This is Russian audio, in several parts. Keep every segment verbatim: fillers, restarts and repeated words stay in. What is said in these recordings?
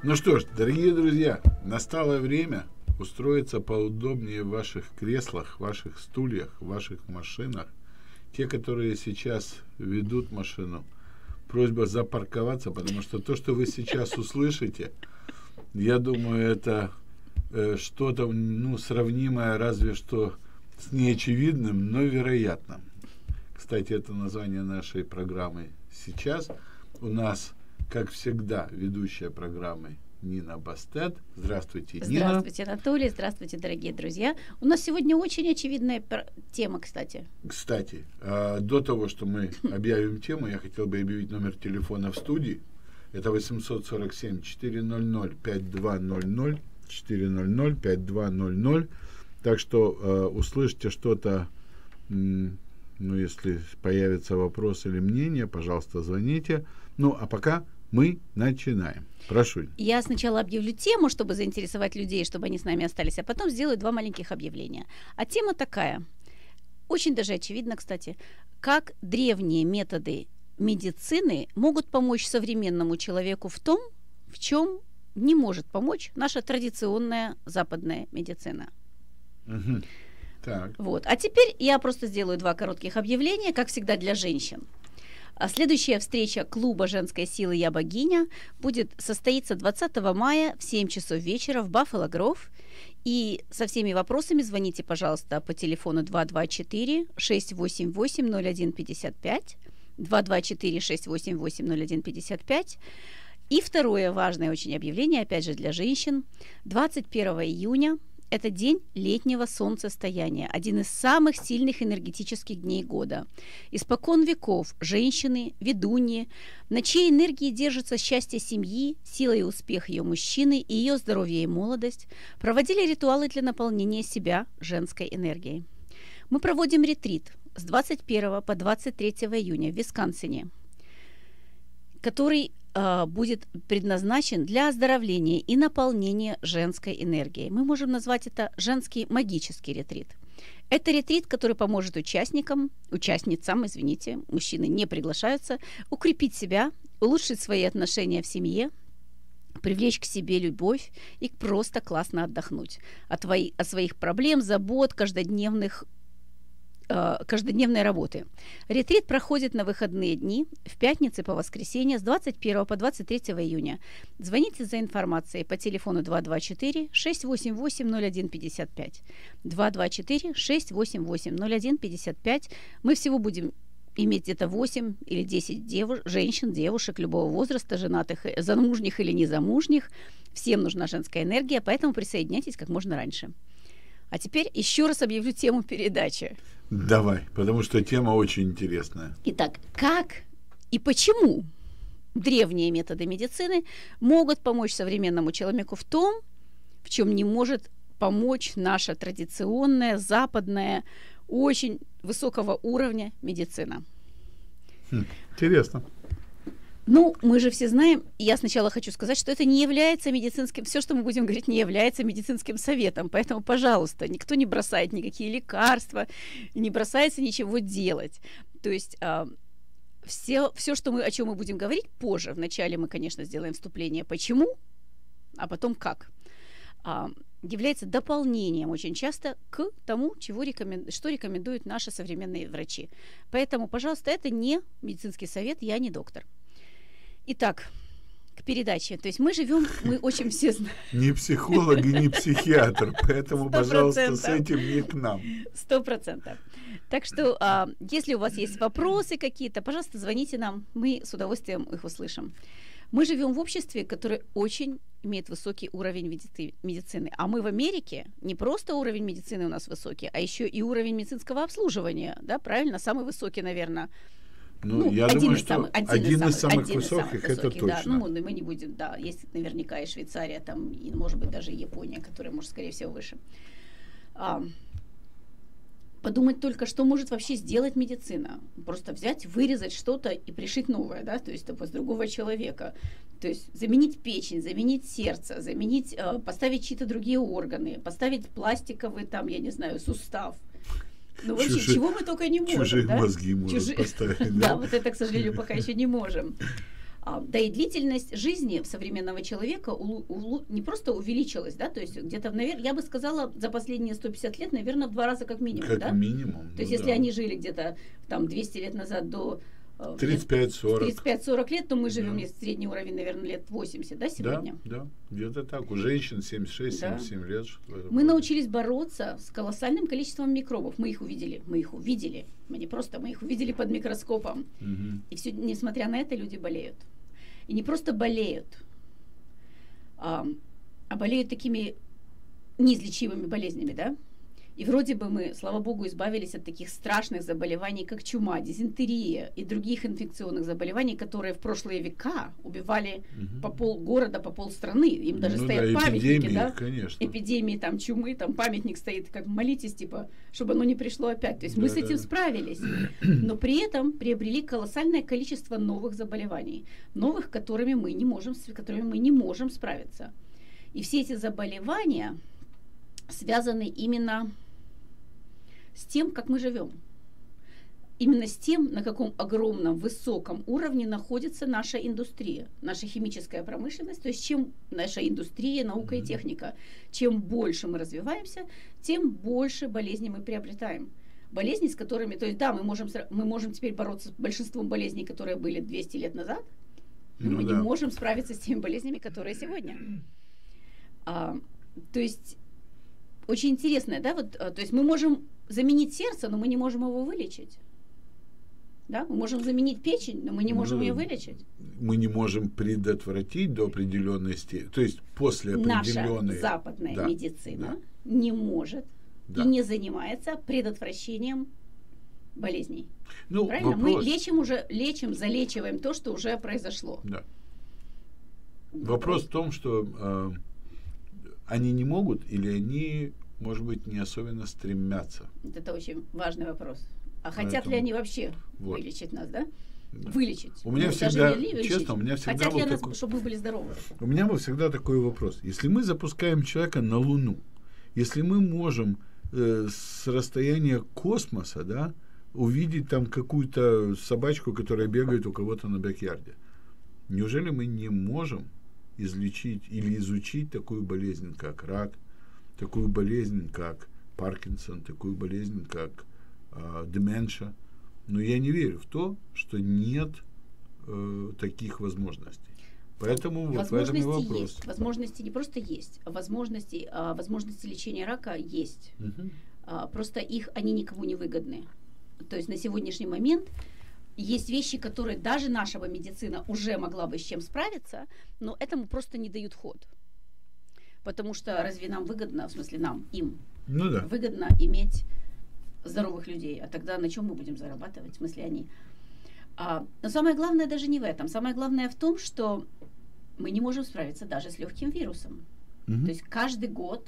Ну что ж, дорогие друзья, настало время устроиться поудобнее в ваших креслах, ваших стульях, ваших машинах. Те, которые сейчас ведут машину, просьба запарковаться, потому что то, что вы сейчас услышите, я думаю, это э, что-то ну, сравнимое разве что с неочевидным, но вероятным. Кстати, это название нашей программы сейчас. У нас, как всегда, ведущая программы Нина Бастет. Здравствуйте, Нина. Здравствуйте, Анатолий. Здравствуйте, дорогие друзья. У нас сегодня очень очевидная тема, кстати. Кстати, э, до того, что мы объявим тему, я хотел бы объявить номер телефона в студии. Это восемьсот сорок семь четыреста пятьдесят два ноль ноль, четыреста пятьдесят два ноль ноль. Так что э, услышите что-то, м, ну, если появится вопрос или мнение, пожалуйста, звоните. Ну, а пока мы начинаем. Прошу. Я сначала объявлю тему, чтобы заинтересовать людей, чтобы они с нами остались, а потом сделаю два маленьких объявления. А тема такая, очень даже очевидно, кстати, как древние методы медицины могут помочь современному человеку в том, в чем не может помочь наша традиционная западная медицина. Угу. Так. Вот. А теперь я просто сделаю два коротких объявления, как всегда, для женщин. А следующая встреча клуба женской силы «Я богиня» будет состоится двадцатого мая в семь часов вечера в Баффало Гров. И со всеми вопросами звоните, пожалуйста, по телефону два два четыре шесть восемь восемь ноль один пятьдесят пять, два два четыре шесть восемь восемь ноль один пятьдесят пять. И второе важное очень объявление, опять же, для женщин. двадцать первого июня это день летнего солнцестояния, один из самых сильных энергетических дней года. Испокон веков женщины, ведуньи, на чьей энергии держится счастье семьи, сила и успех ее мужчины и ее здоровье и молодость, проводили ритуалы для наполнения себя женской энергией. Мы проводим ретрит с двадцать первого по двадцать третьего июня в Висконсине, который будет предназначен для оздоровления и наполнения женской энергией. Мы можем назвать это женский магический ретрит. Это ретрит, который поможет участникам, участницам, извините, мужчины не приглашаются, укрепить себя, улучшить свои отношения в семье, привлечь к себе любовь и просто классно отдохнуть от, твои, от своих проблем, забот, каждодневных каждодневной работы. Ретрит проходит на выходные дни, в пятницу по воскресенье с двадцать первого по двадцать третьего июня. Звоните за информацией по телефону два два четыре шесть восемь восемь ноль один пятьдесят пять. два два четыре шесть восемь восемь ноль один пятьдесят пять. Мы всего будем иметь где-то восемь или десять девуш... женщин, девушек любого возраста, женатых, замужних или незамужних. Всем нужна женская энергия, поэтому присоединяйтесь как можно раньше. А теперь еще раз объявлю тему передачи. Давай, потому что тема очень интересная. Итак, как и почему древние методы медицины могут помочь современному человеку в том, в чем не может помочь наша традиционная, западная, очень высокого уровня медицина? Хм, интересно. Ну, мы же все знаем, и я сначала хочу сказать, что это не является медицинским, все, что мы будем говорить, не является медицинским советом. Поэтому, пожалуйста, никто не бросает никакие лекарства, не бросается ничего делать. То есть э, все, все, что мы, о чем мы будем говорить позже, вначале мы, конечно, сделаем вступление «почему», а потом «как», э, является дополнением очень часто к тому, чего рекомен... что рекомендуют наши современные врачи. Поэтому, пожалуйста, это не медицинский совет, я не доктор. Итак, к передаче. То есть мы живем, мы очень все знаем. Не психолог и не психиатр, поэтому, пожалуйста, с этим не к нам. Сто процентов. Так что, а, если у вас есть вопросы какие-то, пожалуйста, звоните нам, мы с удовольствием их услышим. Мы живем в обществе, которое очень имеет высокий уровень медицины. А мы в Америке, не просто уровень медицины у нас высокий, а еще и уровень медицинского обслуживания, да, правильно, самый высокий, наверное. Ну, ну, я один думаю, из что самых, один, один из из самых, один высоких, из самых это высоких, точно. Да. Ну, мы не будем, да, есть наверняка и Швейцария, там, и, может быть, даже Япония, которая, может, скорее всего, выше. А, подумать только, что может вообще сделать медицина. Просто взять, вырезать что-то и пришить новое, да, то есть с другого человека. То есть заменить печень, заменить сердце, заменить, э, поставить чьи-то другие органы, поставить пластиковый, там, я не знаю, сустав. Ну, вообще, Чужие, чего мы только не можем. Чужие да? мозги можем Чужие... поставить. Да, вот это, к сожалению, пока еще не можем. А, да и длительность жизни современного человека улу, улу, не просто увеличилась, да, то есть где-то, наверное, я бы сказала, за последние сто пятьдесят лет, наверное, в два раза как минимум, как да? минимум. То есть ну, если да. они жили где-то там двести лет назад до тридцать пять сорок. тридцать пять сорок лет, то мы живем, Да. если средний уровень, наверное, лет восемьдесят, да, сегодня? Да, да, где-то так. У женщин семьдесят шесть семьдесят семь лет. Мы научились бороться с колоссальным количеством микробов. Мы их увидели, мы их увидели. Мы не просто, мы их увидели под микроскопом. Угу. И все, несмотря на это, люди болеют. И не просто болеют, а, а болеют такими неизлечимыми болезнями, да? И вроде бы мы, слава богу, избавились от таких страшных заболеваний, как чума, дизентерия и других инфекционных заболеваний, которые в прошлые века убивали угу. по полгорода, по полстраны. Им даже ну стоят да, памятники, эпидемии, да? Конечно. Эпидемии, там, чумы, там памятник стоит, как молитесь, типа, чтобы оно не пришло опять. То есть да, мы с этим да. справились. Но при этом приобрели колоссальное количество новых заболеваний, новых, которыми мы не можем, с которыми мы не можем справиться. И все эти заболевания связаны именно с тем, как мы живем. Именно с тем, на каком огромном, высоком уровне находится наша индустрия, наша химическая промышленность. То есть чем наша индустрия, наука и техника, чем больше мы развиваемся, тем больше болезней мы приобретаем. Болезни, с которыми, то есть да, мы можем, мы можем теперь бороться с большинством болезней, которые были двести лет назад, но ну, мы да. не можем справиться с теми болезнями, которые сегодня. А, то есть очень интересно, да, вот, то есть мы можем заменить сердце, но мы не можем его вылечить. Да? Мы можем заменить печень, но мы не можем ну, ее вылечить. Мы не можем предотвратить до определенной степени. То есть после определенной... Наша западная да, медицина да. не может да. и не занимается предотвращением болезней. Ну, правильно? вопрос... Мы лечим уже, лечим, залечиваем то, что уже произошло. Да. Вопрос в том, что э, они не могут или они, может быть, не особенно стремятся. Это очень важный вопрос. А Поэтому, хотят ли они вообще вот. вылечить нас, да? Да. Вылечить. У меня ну, всегда, вылечить. честно, у меня всегда хотят был ли нас, такой... чтобы мы были здоровы? У меня был всегда такой вопрос. Если мы запускаем человека на Луну, если мы можем э, с расстояния космоса, да, увидеть там какую-то собачку, которая бегает у кого-то на бэк-ярде, неужели мы не можем излечить или изучить такую болезнь, как рак, такую болезнь, как Паркинсон, такую болезнь, как э, деменция? Но я не верю в то, что нет э, таких возможностей. Поэтому вот в этом и вопрос. Есть. Возможности не просто есть, а возможности, а, возможности лечения рака есть. Угу. А, просто их они никому не выгодны. То есть на сегодняшний момент есть вещи, которые даже наша медицина уже могла бы с чем справиться, но этому просто не дают ход. Потому что разве нам выгодно, в смысле нам, им, ну да. выгодно иметь здоровых людей, а тогда на чем мы будем зарабатывать, в смысле они. А, но самое главное даже не в этом. Самое главное в том, что мы не можем справиться даже с легким вирусом. Mm-hmm. То есть каждый год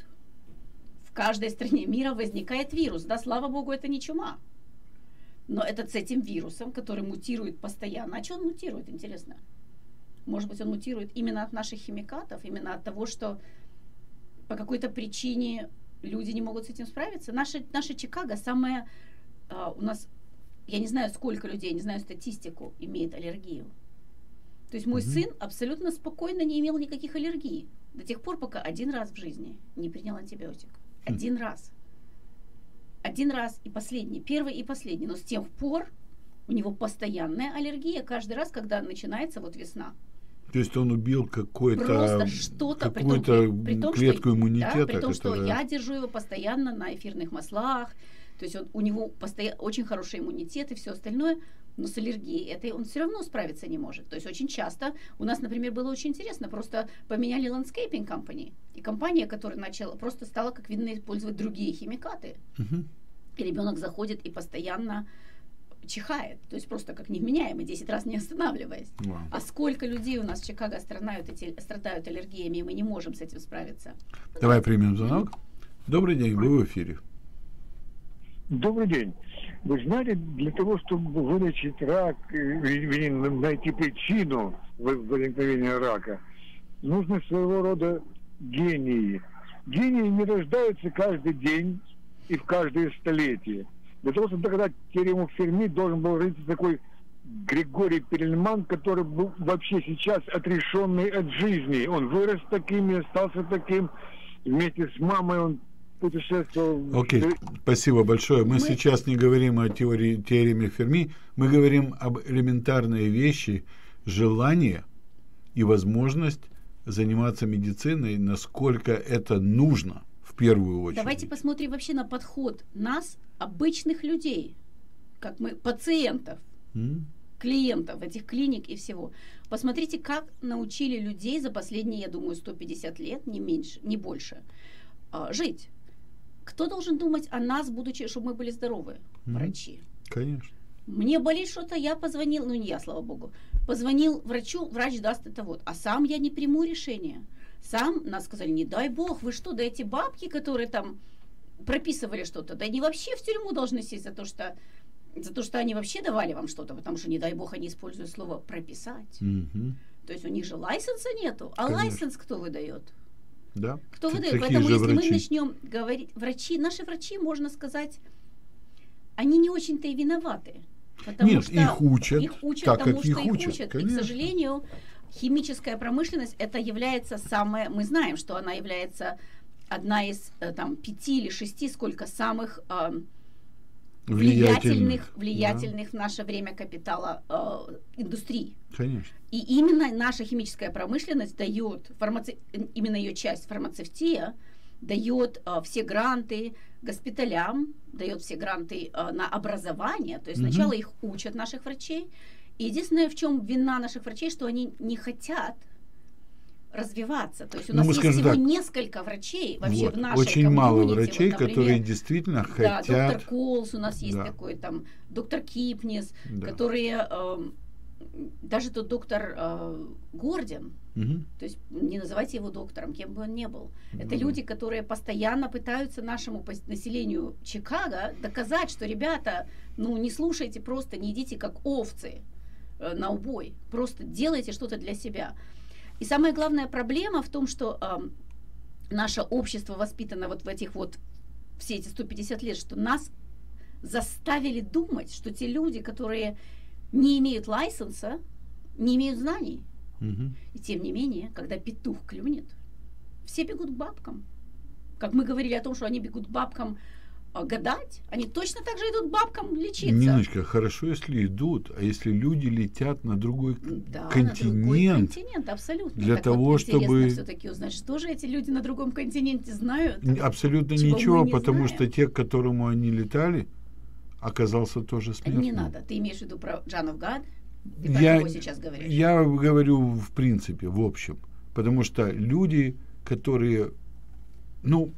в каждой стране мира возникает вирус. Да, слава богу, это не чума. Но это с этим вирусом, который мутирует постоянно. А что он мутирует, интересно? Может быть, он мутирует именно от наших химикатов, именно от того, что по какой-то причине люди не могут с этим справиться. Наша, наша Чикаго самая... А, у нас, я не знаю, сколько людей, не знаю статистику, имеет аллергию. То есть мой mm-hmm. сын абсолютно спокойно не имел никаких аллергий. До тех пор, пока один раз в жизни не принял антибиотик. Mm-hmm. Один раз. Один раз и последний. Первый и последний. Но с тех пор у него постоянная аллергия каждый раз, когда начинается вот весна. То есть он убил какое-то, просто что-то, какую-то при том, при том, клетку что, иммунитета. Да, при том, которая... что я держу его постоянно на эфирных маслах, то есть он, у него постоянно очень хороший иммунитет и все остальное, но с аллергией этой он все равно справиться не может. То есть очень часто у нас, например, было очень интересно, просто поменяли landscaping company, и компания, которая начала, просто стала, как видно, использовать другие химикаты. Uh-huh. И ребенок заходит и постоянно чихает, то есть просто как невменяемый, десять раз не останавливаясь. Wow. А сколько людей у нас в Чикаго страдают, эти, страдают аллергиями, и мы не можем с этим справиться. Давай примем звонок. Добрый день, вы в эфире. Добрый день. Вы знаете, для того, чтобы вылечить рак, найти причину возникновения рака, нужно своего рода гении. Гении не рождаются каждый день и в каждое столетие. Для того, чтобы доказать теорему Ферми, должен был родиться такой Григорий Перельман, который был вообще сейчас отрешенный от жизни. Он вырос таким и остался таким. Вместе с мамой он путешествовал. Окей, okay. Спасибо большое. Мы, мы сейчас не говорим о теории, теореме Ферми, мы говорим об элементарной вещи, желание и возможность заниматься медициной, насколько это нужно в первую очередь. Давайте посмотрим вообще на подход нас, обычных людей, как мы, пациентов, mm. клиентов этих клиник и всего. Посмотрите, как научили людей за последние, я думаю, сто пятьдесят лет, не меньше, не больше, жить. Кто должен думать о нас, будучи, чтобы мы были здоровы? Mm. Врачи. Конечно. Мне болит что-то, я позвонил, ну не я, слава богу, позвонил врачу, врач даст это вот, а сам я не приму решение. Сам нас сказали, не дай бог, вы что, да эти бабки, которые там прописывали что-то, да они вообще в тюрьму должны сесть за то, что, за то, что они вообще давали вам что-то, потому что, не дай бог, они используют слово «прописать». Mm-hmm. То есть у них же лайсенса нету, а Конечно. Лайсенс кто выдает? Да. Кто выдает? Поэтому если врачи. Мы начнем говорить, врачи, наши врачи, можно сказать, они не очень-то и виноваты. Потому Нет, что их учат, их учат так, тому, как что их их учат. учат. И, к сожалению, химическая промышленность, это является самое, мы знаем, что она является одна из там, пяти или шести, сколько самых э, влиятельных, влиятельных да. в наше время капитала э, индустрий. Конечно. И именно наша химическая промышленность дает, фармаци... именно ее часть, фармацевтия, дает э, все гранты госпиталям, дает все гранты э, на образование. То есть угу. сначала их учат, наших врачей. И единственное, в чем вина наших врачей, что они не хотят развиваться. То есть у ну, нас есть всего так, несколько врачей вообще вот, в нашей очень комьюнити. мало врачей, вот, например, которые действительно да, хотят... доктор Колс у нас есть да. такой, там, доктор Кипнис, да. которые... Э, даже тот доктор э, Гордин, угу. то есть не называйте его доктором, кем бы он ни был. Угу. Это люди, которые постоянно пытаются нашему населению Чикаго доказать, что, ребята, ну не слушайте просто, не идите как овцы э, на убой, просто делайте что-то для себя. И самая главная проблема в том, что э, наше общество воспитано вот в этих вот все эти сто пятьдесят лет, что нас заставили думать, что те люди, которые не имеют лайсенса, не имеют знаний. Угу. И тем не менее, когда петух клюнет, все бегут к бабкам. Как мы говорили о том, что они бегут к бабкам а, гадать, они точно так же идут к бабкам лечиться. Ниночка, хорошо, если идут, а если люди летят на другой да, континент. На другой континент, абсолютно. Для так того, вот, чтобы... все-таки узнать, что же эти люди на другом континенте знают. Абсолютно ничего, не потому знаем. Что те, к которому они летали, оказался тоже смертным. Не надо. Ты имеешь в виду про John of God? Ты про я, кого сейчас говоришь? Я говорю в принципе, в общем. Потому что люди, которые... Ну,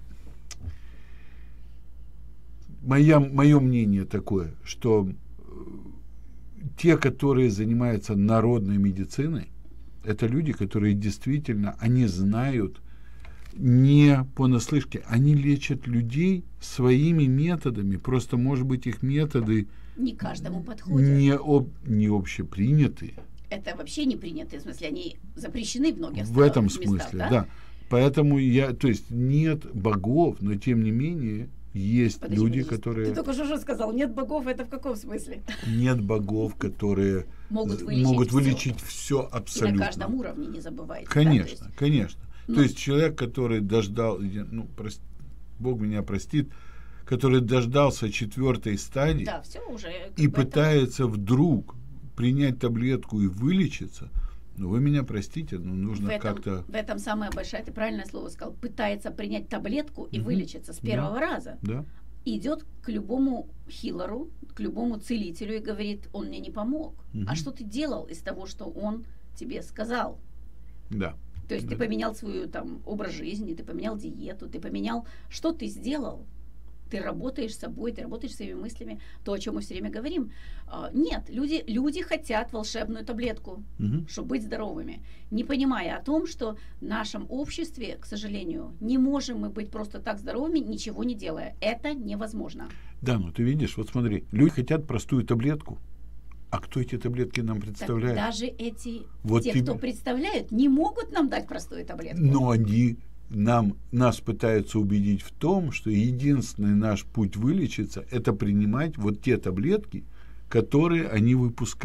моя, мое мнение такое, что те, которые занимаются народной медициной, это люди, которые действительно, они знают не понаслышке, они лечат людей своими методами, просто, может быть, их методы не каждому подходят, не, об, не общепринятые. Это вообще не принятые, в смысле, они запрещены в многих в этом местах, смысле, да? да. Поэтому я, то есть нет богов, но тем не менее есть подожди, люди, подожди. которые... Ты только что сказал, нет богов, это в каком смысле? Нет богов, которые могут вылечить, могут все. вылечить все абсолютно. И на каждом уровне, не забывайте. Конечно, да? есть... конечно. Ну, То есть человек, который дождал, ну, прости, Бог меня простит, который дождался четвертой стадии да, все уже, и этом... пытается вдруг принять таблетку и вылечиться, ну вы меня простите, но нужно в этом, как-то... В этом самое большое, ты правильное слово сказал, пытается принять таблетку и угу. вылечиться с первого да. раза. Да. Идет к любому хилеру, к любому целителю и говорит, он мне не помог. Угу. А что ты делал из того, что он тебе сказал? Да. То есть да. ты поменял свой там, образ жизни, ты поменял диету, ты поменял... Что ты сделал? Ты работаешь с собой, ты работаешь своими мыслями. То, о чем мы все время говорим. А, нет, люди, люди хотят волшебную таблетку, угу. чтобы быть здоровыми. Не понимая о том, что в нашем обществе, к сожалению, не можем мы быть просто так здоровыми, ничего не делая. Это невозможно. Да, ну ты видишь, вот смотри, люди хотят простую таблетку. А кто эти таблетки нам представляет? Так даже эти, вот те, тебе... кто представляют, не могут нам дать простую таблетку. Но они нам, нас пытаются убедить в том, что единственный наш путь вылечиться – это принимать вот те таблетки, которые они выпускают.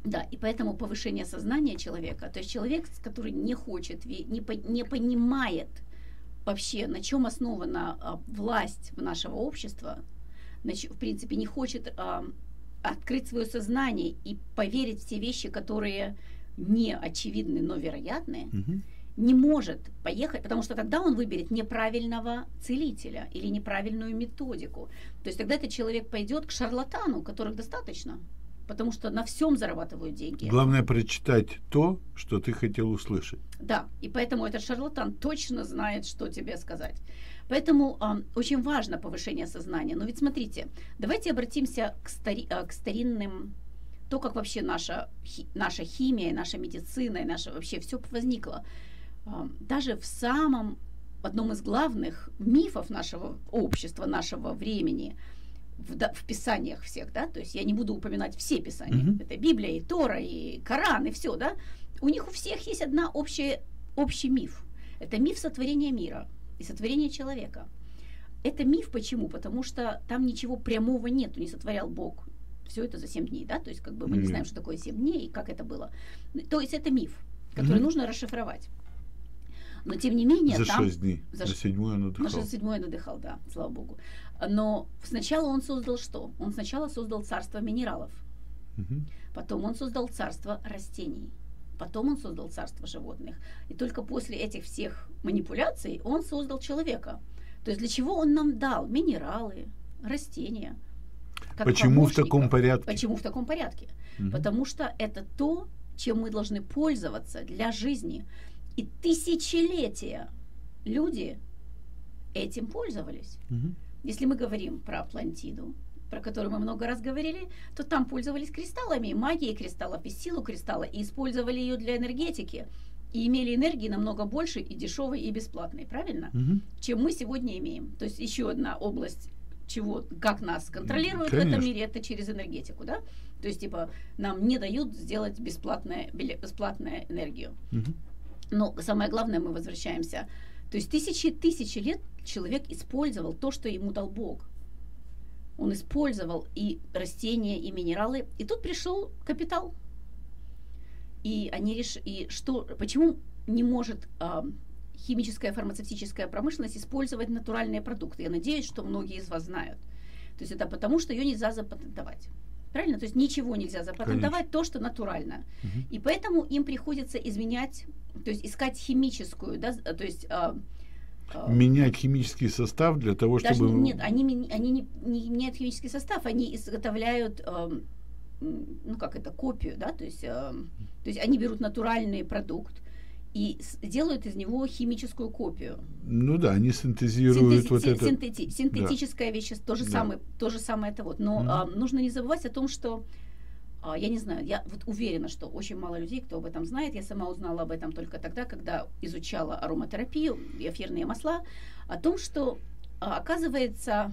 Да, и поэтому повышение сознания человека, то есть человек, который не хочет, не, по, не понимает вообще, на чем основана а, власть нашего общества, нач, в принципе, не хочет а, открыть свое сознание и поверить в те вещи, которые не очевидны, но вероятны, Мгм. не может поехать, потому что тогда он выберет неправильного целителя или неправильную методику. То есть тогда этот человек пойдет к шарлатану, которых достаточно, потому что на всем зарабатывают деньги. Главное прочитать то, что ты хотел услышать. Да, и поэтому этот шарлатан точно знает, что тебе сказать. Поэтому а, очень важно повышение сознания. Но ведь смотрите, давайте обратимся к, стари, а, к старинным, то, как вообще наша, хи, наша химия, наша медицина, и наше вообще все возникло. А, даже в самом, одном из главных мифов нашего общества, нашего времени, в, да, в писаниях всех, да, то есть я не буду упоминать все писания, Мгм. это Библия, и Тора, и Коран, и все, да, у них у всех есть одна общая, общий миф. Это миф сотворения мира и сотворения человека. Это миф почему? Потому что там ничего прямого нету, не сотворял Бог. Все это за семь дней, да, то есть как бы мы не Нет. знаем, что такое семь дней и как это было. То есть это миф, который Мгм. нужно расшифровать. Но тем не менее За там... шесть дней. за На ш- седьмой он Ну, отдыхал. что седьмой надыхал, да, слава богу. Но сначала он создал что? Он сначала создал царство минералов, Мгм. потом он создал царство растений, потом он создал царство животных. И только после этих всех манипуляций он создал человека. То есть для чего он нам дал минералы, растения? как Почему в таком помощников? порядке? Почему в таком порядке? Мгм. Потому что это то, чем мы должны пользоваться для жизни. И тысячелетия люди этим пользовались. Мгм. Если мы говорим про Атлантиду, про которую мы много раз говорили, то там пользовались кристаллами, магией кристаллов и силу кристалла, и использовали ее для энергетики. И имели энергии намного больше и дешевой, и бесплатной, правильно? Мгм. Чем мы сегодня имеем. То есть еще одна область, чего, как нас контролируют в Конечно. этом мире, это через энергетику, да? То есть, типа, нам не дают сделать бесплатное, биле- бесплатную энергию. Мгм. Но самое главное, мы возвращаемся. То есть тысячи тысячи лет человек использовал то, что ему дал Бог. Он использовал и растения, и минералы. И тут пришел капитал. И они реш... и что, почему не может а, химическая фармацевтическая промышленность использовать натуральные продукты? Я надеюсь, что многие из вас знают. То есть это потому, что ее нельзя запатентовать. Правильно? То есть ничего нельзя запатентовать, Конечно. то, что натурально. Мгм. И поэтому им приходится изменять, то есть искать химическую, да, то есть... а, а, Менять химический состав для того, даже чтобы... нет, они, ми- они не, не меняют химический состав, они изготовляют, эм, м, ну как это, копию, да, то есть, эм, то есть они берут натуральный продукт и с- делают из него химическую копию. Ну да, они синтезируют Синтези- вот си- это. синтети- синтетическое вещество, то же, Да. самое, то же самое это вот. Но Мгм. а, нужно не забывать о том, что, а, я не знаю, я вот уверена, что очень мало людей, кто об этом знает. Я сама узнала об этом только тогда, когда изучала ароматерапию и эфирные масла, о том, что, а, оказывается,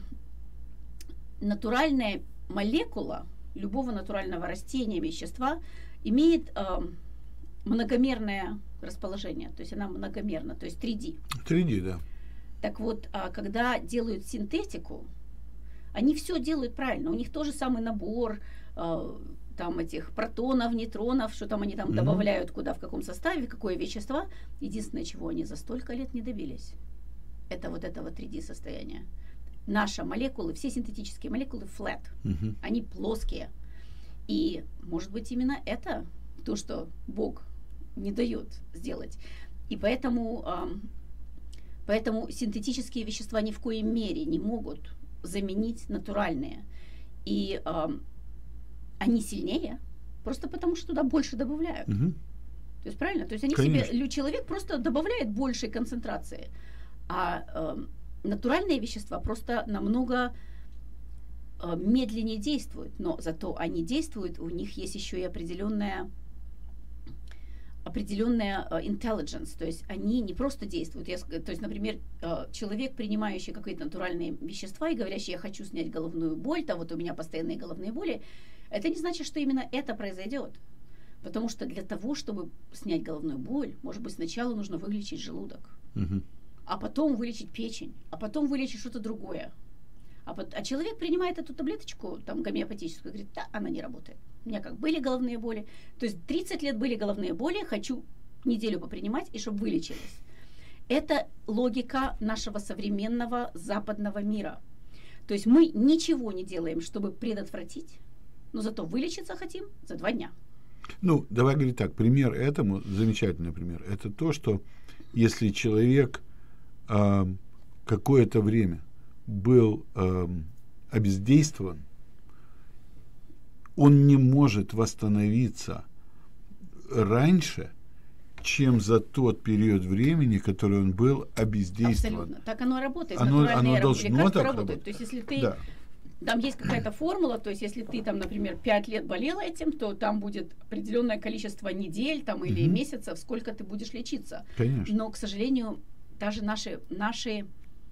натуральная молекула любого натурального растения, вещества имеет а, многомерное расположение, то есть она многомерна, то есть три дэ. три дэ, да. Так вот, а, когда делают синтетику, они все делают правильно. У них тоже самый набор а, там этих протонов, нейтронов, что там они там Мгм. добавляют, куда, в каком составе, какое вещество. Единственное, чего они за столько лет не добились, это вот этого три дэ состояния. Наши молекулы, все синтетические молекулы flat, Мгм. они плоские. И, может быть, именно это то, что Бог не дает сделать. И поэтому, ам, поэтому синтетические вещества ни в коей мере не могут заменить натуральные. И ам, они сильнее, просто потому что туда больше добавляют. Мгм. То есть правильно? То есть они Конечно. себе, лю- человек просто добавляет большей концентрации. А эм, натуральные вещества просто намного э, медленнее действуют. Но зато они действуют, у них есть еще и определенная определенная э, intelligence, то есть они не просто действуют. Я, ск- то есть, например, э, человек, принимающий какие-то натуральные вещества и говорящий, я хочу снять головную боль, то вот у меня постоянные головные боли, это не значит, что именно это произойдет. Потому что для того, чтобы снять головную боль, может быть, сначала нужно вылечить желудок, Мгм. а потом вылечить печень, а потом вылечить что-то другое. А, под, а человек принимает эту таблеточку, там, гомеопатическую, говорит, да, она не работает. У меня как были головные боли. То есть тридцать лет были головные боли, хочу неделю попринимать, и чтобы вылечились. Это логика нашего современного западного мира. То есть мы ничего не делаем, чтобы предотвратить, но зато вылечиться хотим за два дня. Ну, давай говорить так, пример этому, замечательный пример, это то, что если человек э, какое-то время был э, обездействован, он не может восстановиться раньше, чем за тот период времени, который он был обездействован. Абсолютно. Так оно работает. Оно, натуральные оно должно лекарства так работают. работать. То есть, если ты... Да. Там есть какая-то формула, то есть если ты там, например, пять лет болела этим, то там будет определенное количество недель там, или Мгм. месяцев, сколько ты будешь лечиться. Конечно. Но, к сожалению, даже наши, наши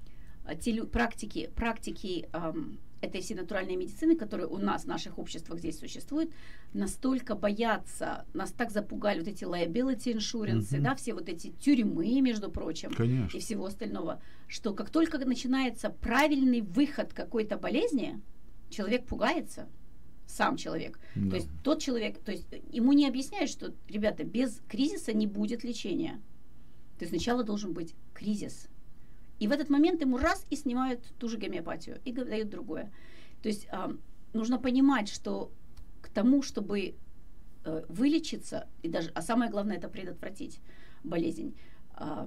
а, те лю- практики, практики ам, этой всей натуральной медицины, которые у нас в наших обществах здесь существуют, настолько боятся, нас так запугали вот эти liability insurance, Мгм. да, все вот эти тюрьмы, между прочим, Конечно. и всего остального, что как только начинается правильный выход какой-то болезни, человек пугается, сам человек. Да. То есть тот человек, то есть ему не объясняют, что, ребята, без кризиса не будет лечения. То есть сначала должен быть кризис. И в этот момент ему раз и снимают ту же гомеопатию и г- дают другое. То есть а, нужно понимать, что к тому, чтобы э, вылечиться, и даже, а самое главное это предотвратить болезнь, а,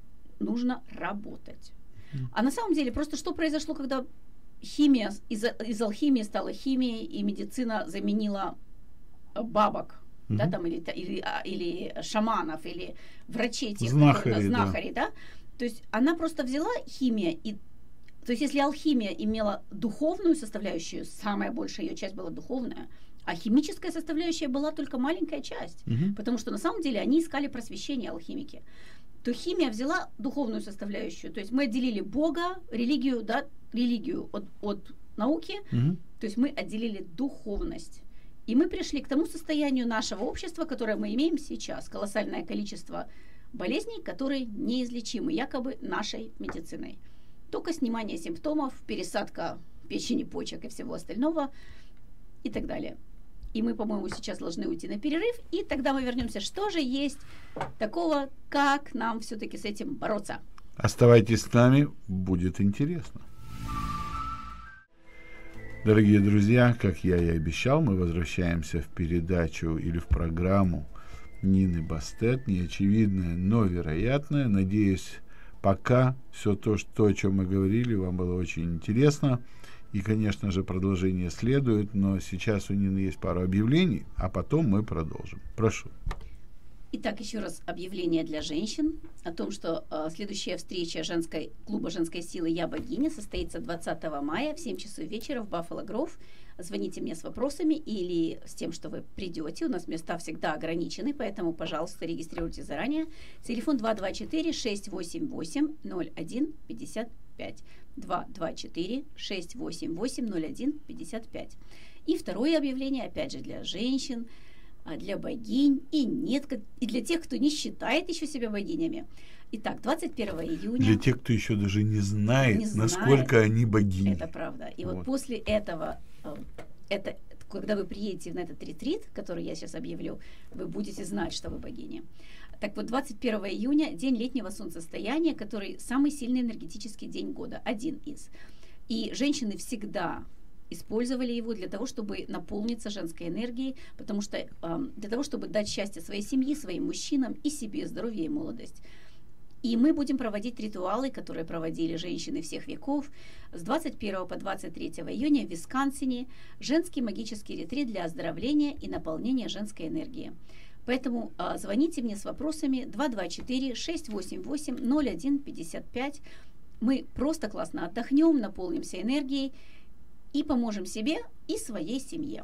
нужно работать. Мгм. А на самом деле просто что произошло, когда химия из, из алхимии стала химией, и медицина заменила э, бабок, да, Мгм. там, или, та- или, а, или шаманов, или врачей, тех, Знахарей, которые, да. знахарей, да. То есть она просто взяла химия, и, то есть если алхимия имела духовную составляющую, самая большая ее часть была духовная, а химическая составляющая была только маленькая часть, Мгм. потому что на самом деле они искали просвещение, алхимики, то химия взяла духовную составляющую, то есть мы отделили Бога, религию, да, религию от, от науки, Мгм. то есть мы отделили духовность. И мы пришли к тому состоянию нашего общества, которое мы имеем сейчас. Колоссальное количество болезней, которые неизлечимы якобы нашей медициной. Только снимание симптомов, пересадка печени, почек и всего остального и так далее. И мы, по-моему, сейчас должны уйти на перерыв, и тогда мы вернемся. Что же есть такого, как нам все-таки с этим бороться? Оставайтесь с нами, будет интересно. Дорогие друзья, как я и обещал, мы возвращаемся в передачу или в программу Нины Бастет, неочевидное, но вероятное. Надеюсь, пока все то, что, о чем мы говорили, вам было очень интересно. И, конечно же, продолжение следует, но сейчас у Нины есть пару объявлений, а потом мы продолжим. Прошу. Итак, еще раз объявление для женщин о том, что э, следующая встреча женской, клуба женской силы «Я богиня» состоится двадцатого мая в семь часов вечера в Баффало Гроув. Звоните мне с вопросами или с тем, что вы придете. У нас места всегда ограничены, поэтому, пожалуйста, регистрируйтесь заранее. Телефон два два четыре шесть восемь восемь ноль один пятьдесят пять. два два четыре шесть восемь восемь ноль один пятьдесят пять. И второе объявление, опять же, для женщин, для богинь и нет, и для тех, кто не считает еще себя богинями. Итак, двадцать первого июня. Для тех, кто еще даже не знает, Не знает. насколько они богини. Это правда. И вот, Вот. после этого, э, это, когда вы приедете на этот ретрит, который я сейчас объявлю, вы будете знать, что вы богини. Так вот, двадцать первого июня, день летнего солнцестояния, который самый сильный энергетический день года, один из. И женщины всегда использовали его для того, чтобы наполниться женской энергией, потому что э, для того, чтобы дать счастье своей семье, своим мужчинам и себе, здоровье и молодость. И мы будем проводить ритуалы, которые проводили женщины всех веков, с двадцать первого по двадцать третьего июня в Висконсине, женский магический ретрит для оздоровления и наполнения женской энергии. Поэтому э, звоните мне с вопросами два два четыре шесть восемь восемь ноль один пятьдесят пять. Мы просто классно отдохнем, наполнимся энергией и поможем себе и своей семье.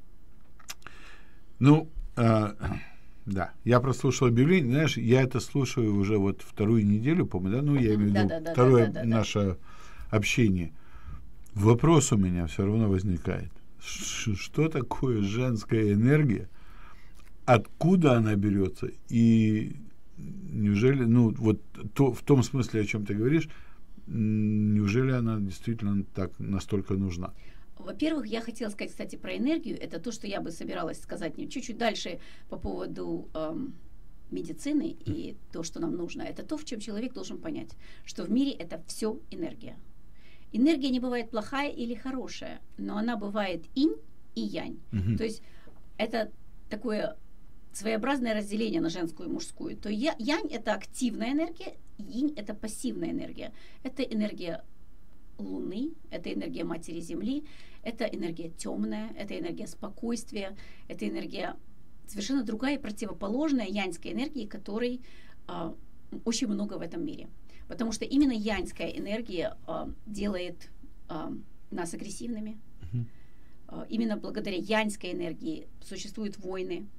Ну, э, да, я прослушал объявление, знаешь, я это слушаю уже вот вторую неделю, по-моему, да, ну, я имею в виду Да-да-да, второе да-да-да. наше общение. Вопрос у меня все равно возникает. Ш- Что такое женская энергия? Откуда она берется? И неужели, ну, вот то, в том смысле, о чем ты говоришь, Неужели она действительно так настолько нужна? Во-первых, я хотела сказать, кстати, про энергию. Это то, что я бы собиралась сказать не чуть-чуть дальше по поводу эм, медицины и то, что нам нужно. Это то, в чем человек должен понять, что в мире это все энергия. Энергия не бывает плохая или хорошая, но она бывает инь и янь. Угу. То есть это такое своеобразное разделение на женскую и мужскую. То я, янь — это активная энергия, инь — это пассивная энергия. Это энергия Луны, это энергия Матери Земли, это энергия темная, это энергия спокойствия, это энергия совершенно другая и противоположная яньской энергии, которой а, очень много в этом мире. Потому что именно яньская энергия а, делает а, нас агрессивными. Угу. А, именно благодаря яньской энергии существуют войны.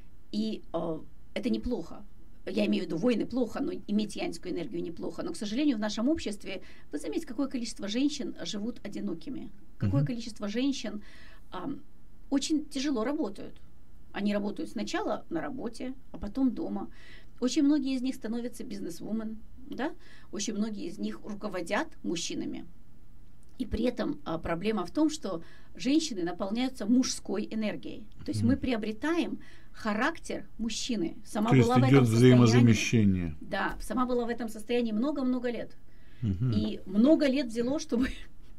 И а, это неплохо. Я имею в виду, войны плохо, но иметь яньскую энергию неплохо. Но, к сожалению, в нашем обществе, вы заметите, какое количество женщин живут одинокими. Какое Uh-huh. количество женщин а, очень тяжело работают. Они работают сначала на работе, а потом дома. Очень многие из них становятся бизнес-вумен, да? Очень многие из них руководят мужчинами. И при этом а, проблема в том, что женщины наполняются мужской энергией. То есть Mm. мы приобретаем характер мужчины. Сама То есть была в идет этом состоянии. взаимозамещение. Да, сама была в этом состоянии много-много лет. Угу. И много лет взяло, чтобы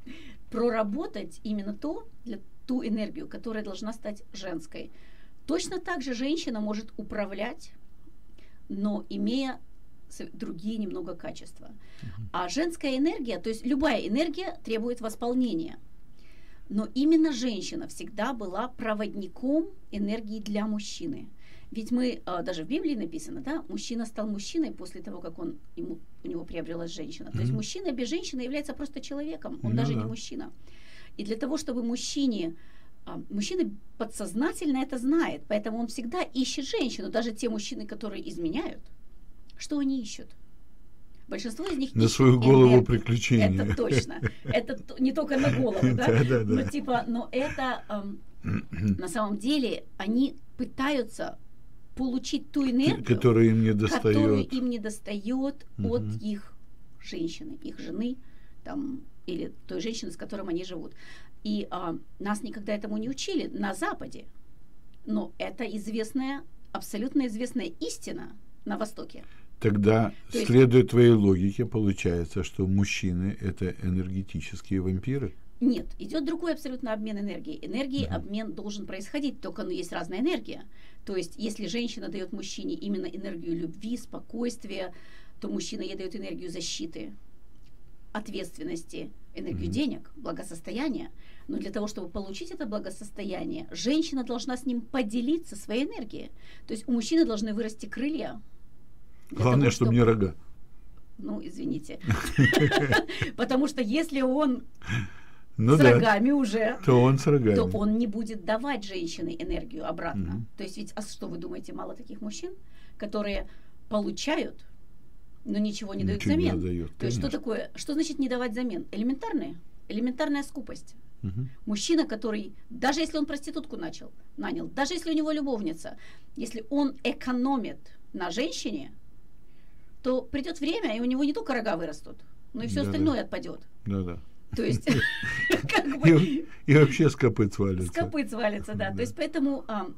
проработать именно то, для, ту энергию, которая должна стать женской. Точно так же женщина может управлять, но имея другие немного качества. Uh-huh. А женская энергия, то есть любая энергия требует восполнения. Но именно женщина всегда была проводником энергии для мужчины. Ведь мы, даже в Библии написано, да, мужчина стал мужчиной после того, как он, ему, у него приобрелась женщина. Uh-huh. То есть мужчина без женщины является просто человеком, он ну, даже да. не мужчина. И для того, чтобы мужчине, мужчина подсознательно это знает, поэтому он всегда ищет женщину, даже те мужчины, которые изменяют. Что они ищут? Большинство из них на ищут свою голову энергию. приключения. Это точно. Это не только на голову, да? Да, да, да. Но типа, но это эм, на самом деле они пытаются получить ту энергию, которая им не достает, которую им не достает Мгм. от их женщины, их жены, там, или той женщины, с которой они живут. И а, нас никогда этому не учили на Западе. Но это известная, абсолютно известная истина на Востоке. Тогда, То есть- следуя твоей логике, получается, что мужчины — это энергетические вампиры. Нет, идет другой абсолютно обмен энергией. Энергии Мгм. обмен должен происходить, только ну, есть разная энергия. То есть, если женщина дает мужчине именно энергию любви, спокойствия, то мужчина ей дает энергию защиты, ответственности, энергию Мгм. денег, благосостояния. Но для того, чтобы получить это благосостояние, женщина должна с ним поделиться своей энергией. То есть у мужчины должны вырасти крылья. для Главное, того, чтобы не рога. Ну, извините. Потому что если он Ну с да, рогами уже, то он с рогами. то он не будет давать женщине энергию обратно. Мгм. То есть ведь, а что вы думаете, мало таких мужчин, которые получают, но ничего не дают Ничего не взамен? дают, То есть что конечно. такое, что значит не давать взамен? Элементарная, элементарная скупость. Мгм. Мужчина, который, даже если он проститутку начал, нанял, даже если у него любовница, если он экономит на женщине, то придет время, и у него не только рога вырастут, но и все Да-да. остальное отпадет. Да-да. То есть, как бы, И, и вообще с копыт свалится. с копыт свалится, да. Да. То есть поэтому а,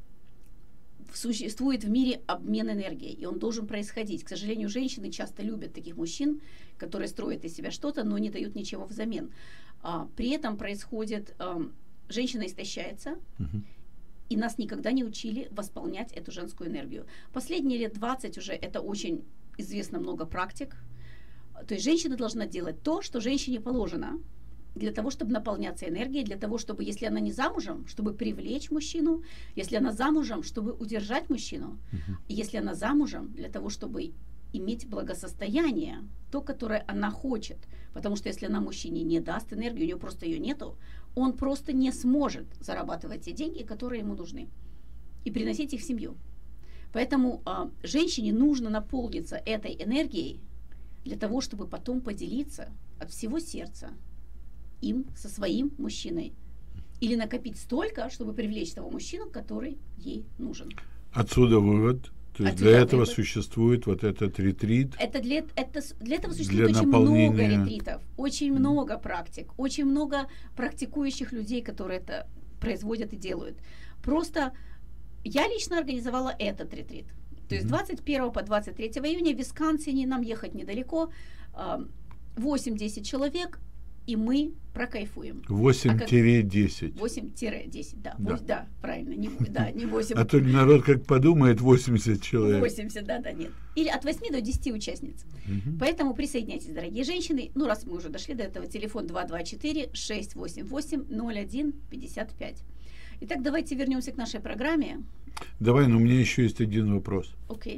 существует в мире обмен энергией, и он должен происходить. К сожалению, женщины часто любят таких мужчин, которые строят из себя что-то, но не дают ничего взамен. А, при этом происходит, а, женщина истощается, Мгм. и нас никогда не учили восполнять эту женскую энергию. Последние лет двадцать уже это очень известно много практик. То есть женщина должна делать то, что женщине положено, для того, чтобы наполняться энергией, для того, чтобы, если она не замужем, чтобы привлечь мужчину, если она замужем, чтобы удержать мужчину, Мгм. и если она замужем, для того, чтобы иметь благосостояние, то, которое она хочет. Потому что если она мужчине не даст энергию, у нее просто ее нету, он просто не сможет зарабатывать те деньги, которые ему нужны, и приносить их в семью. Поэтому а, женщине нужно наполниться этой энергией для того, чтобы потом поделиться от всего сердца им со своим мужчиной. Или накопить столько, чтобы привлечь того мужчину, который ей нужен. Отсюда вывод, То есть Ответа для этого выбор. существует вот этот ретрит. Это для, это, с- для этого существует Для очень наполнения. много ретритов, очень много практик, очень много практикующих людей, которые это производят и делают. Просто я лично организовала этот ретрит. То есть Мгм. двадцать первого по двадцать третьего июня в Висконсине, нам ехать недалеко, а, восемь-десять человек, и мы прокайфуем. восемь-десять. восемь-десять, да. Да. Вось- да, правильно, не, в- да, не восемь. А то народ как подумает, восемьдесят человек. восемьдесят, да, да, нет. Или от восьми до десяти участниц. Мгм. Поэтому присоединяйтесь, дорогие женщины. Ну, раз мы уже дошли до этого, телефон два два четыре шесть восемь восемь ноль один пятьдесят пять. Итак, давайте вернемся к нашей программе. Давай, но у меня еще есть один вопрос. Окей.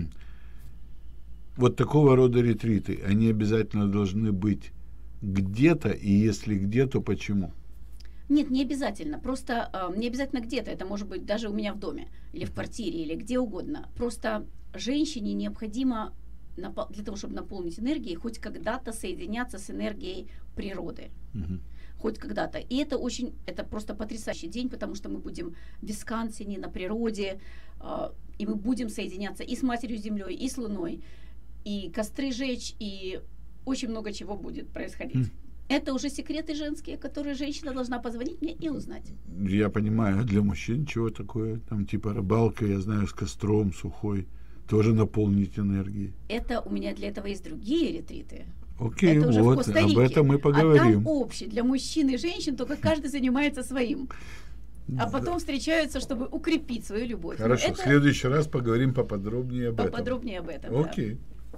Вот такого рода ретриты, они обязательно должны быть где-то, и если где, то почему? Нет, не обязательно. Просто э, не обязательно где-то. Это может быть даже у меня в доме, или в квартире, или где угодно. Просто женщине необходимо напол- для того, чтобы наполнить энергией, хоть когда-то соединяться с энергией природы. Мгм. Хоть когда-то. И это очень, это просто потрясающий день, потому что мы будем в Висконсине, на природе, э, и мы будем соединяться и с Матерью Землей, и с Луной, и костры жечь, и очень много чего будет происходить. М. Это уже секреты женские, которые женщина должна позвонить мне и узнать. Я понимаю, а для мужчин чего такое? Там типа рыбалка, я знаю, с костром сухой. Тоже наполнить энергией. Это у меня для этого есть другие ретриты. Окей, Это уже в вот, Коста-Рике. об этом мы А поговорим. там общий для мужчин и женщин, только каждый занимается своим. А потом встречаются, чтобы укрепить свою любовь. Но Хорошо, в это следующий раз поговорим поподробнее об этом. поподробнее об этом. да. Окей.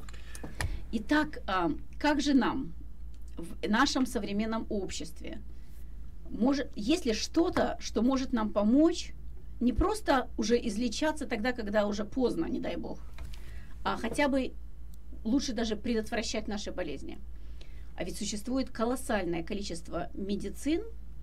Итак, а, как же нам в нашем современном обществе, может, есть ли что-то, что может нам помочь не просто уже излечаться тогда, когда уже поздно, не дай бог, а хотя бы лучше даже предотвращать наши болезни? А ведь существует колоссальное количество медицин,